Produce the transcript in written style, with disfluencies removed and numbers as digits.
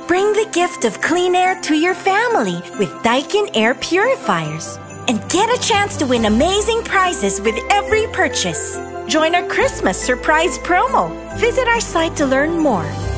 Bring the gift of clean air to your family with Daikin Air Purifiers. And get a chance to win amazing prizes with every purchase. Join our Christmas SurPRIZE Promo. Visit our site to learn more.